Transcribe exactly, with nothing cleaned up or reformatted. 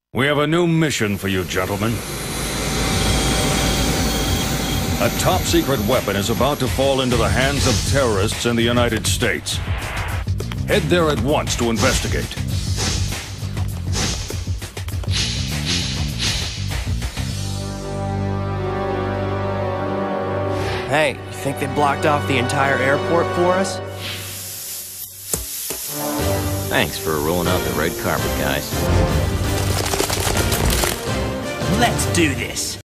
We have a new mission for you, gentlemen. A top-secret weapon is about to fall into the hands of terrorists in the United States. Head there at once to investigate. Hey, you think they blocked off the entire airport for us? Thanks for rolling out the red carpet, guys. Let's do this.